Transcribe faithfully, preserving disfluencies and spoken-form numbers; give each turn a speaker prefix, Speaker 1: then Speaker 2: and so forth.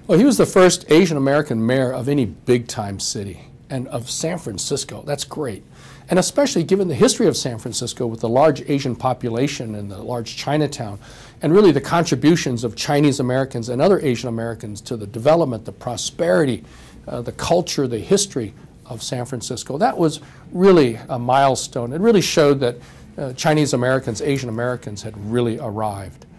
Speaker 1: Well, he was the first Asian American mayor of any big-time city, and of San Francisco. That's great. And especially given the history of San Francisco with the large Asian population and the large Chinatown, and really the contributions of Chinese Americans and other Asian Americans to the development, the prosperity, uh, the culture, the history of San Francisco. That was really a milestone. It really showed that uh, Chinese Americans, Asian Americans had really arrived.